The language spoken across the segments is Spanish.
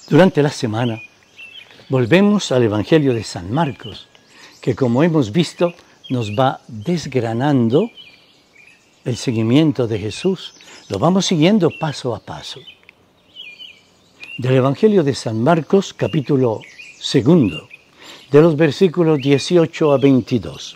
Durante la semana volvemos al Evangelio de San Marcos, que como hemos visto nos va desgranando el seguimiento de Jesús. Lo vamos siguiendo paso a paso. Del Evangelio de San Marcos, capítulo 2, de los versículos 18 a 22.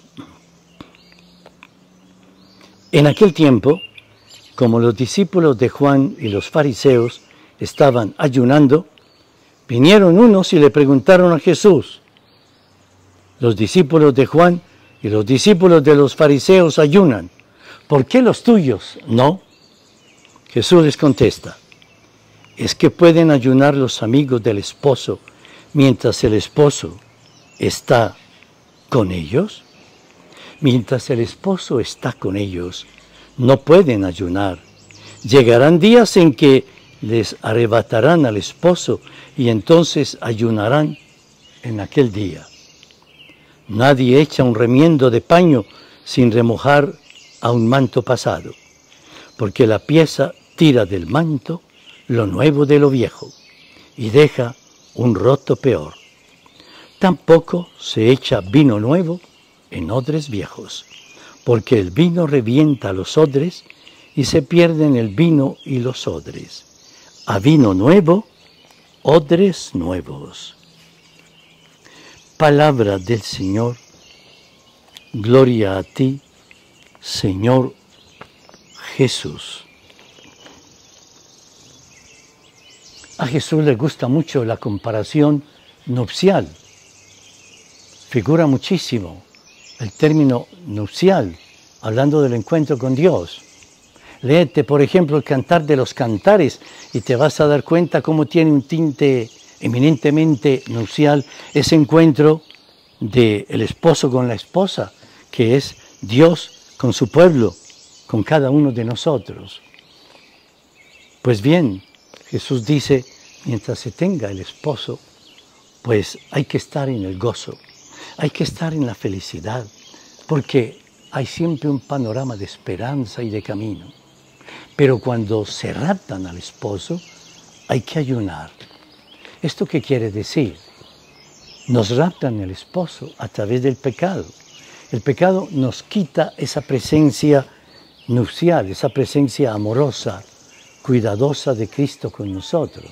En aquel tiempo, como los discípulos de Juan y los fariseos estaban ayunando, vinieron unos y le preguntaron a Jesús: los discípulos de Juan y los discípulos de los fariseos ayunan, ¿por qué los tuyos no? Jesús les contesta: ¿es que pueden ayunar los amigos del esposo mientras el esposo está con ellos? Mientras el esposo está con ellos, no pueden ayunar. Llegarán días en que les arrebatarán al esposo y entonces ayunarán en aquel día. Nadie echa un remiendo de paño sin remojar a un manto pasado, porque la pieza tira del manto lo nuevo de lo viejo y deja un roto peor. Tampoco se echa vino nuevo en odres viejos, porque el vino revienta los odres y se pierden el vino y los odres. A vino nuevo, odres nuevos. Palabra del Señor. Gloria a ti, Señor Jesús. A Jesús le gusta mucho la comparación nupcial. Figura muchísimo el término nupcial, hablando del encuentro con Dios. Léete, por ejemplo, el Cantar de los Cantares y te vas a dar cuenta cómo tiene un tinte eminentemente nupcial ese encuentro del esposo con la esposa, que es Dios con su pueblo, con cada uno de nosotros. Pues bien, Jesús dice, mientras se tenga el esposo, pues hay que estar en el gozo, hay que estar en la felicidad, porque hay siempre un panorama de esperanza y de camino. Pero cuando se raptan al esposo, hay que ayunar. ¿Esto qué quiere decir? Nos raptan el esposo a través del pecado. El pecado nos quita esa presencia nupcial, esa presencia amorosa, cuidadosa de Cristo con nosotros.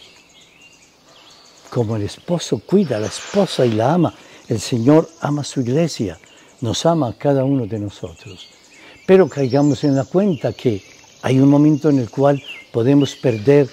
Como el esposo cuida a la esposa y la ama, el Señor ama a su iglesia, nos ama a cada uno de nosotros. Pero caigamos en la cuenta que hay un momento en el cual podemos perder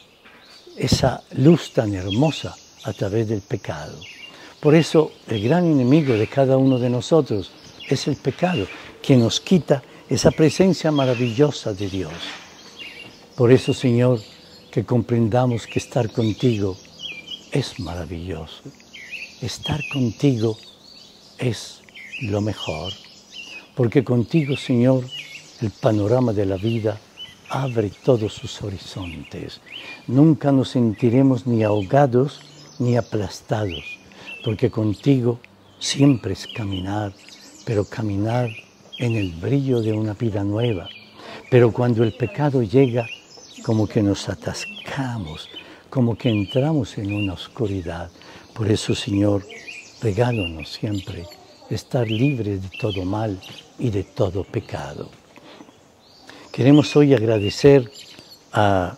esa luz tan hermosa a través del pecado. Por eso el gran enemigo de cada uno de nosotros es el pecado, que nos quita esa presencia maravillosa de Dios. Por eso, Señor, que comprendamos que estar contigo es maravilloso. Estar contigo es lo mejor, porque contigo, Señor, el panorama de la vida abre todos sus horizontes. Nunca nos sentiremos ni ahogados ni aplastados, porque contigo siempre es caminar, pero caminar en el brillo de una vida nueva. Pero cuando el pecado llega, como que nos atascamos, como que entramos en una oscuridad. Por eso, Señor, regálanos siempre estar libres de todo mal y de todo pecado. Queremos hoy agradecer al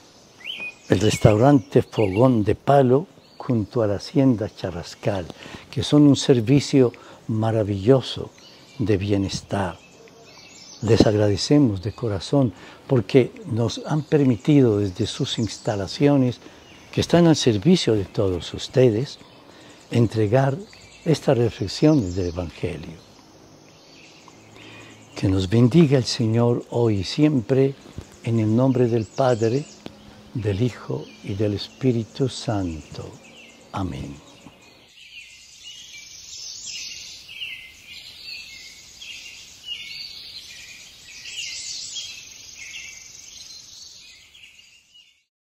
restaurante Fogón de Palo junto a la Hacienda Charrascal, que son un servicio maravilloso de bienestar. Les agradecemos de corazón porque nos han permitido desde sus instalaciones, que están al servicio de todos ustedes, entregar estas reflexiones del Evangelio. Que nos bendiga el Señor hoy y siempre, en el nombre del Padre, del Hijo y del Espíritu Santo. Amén.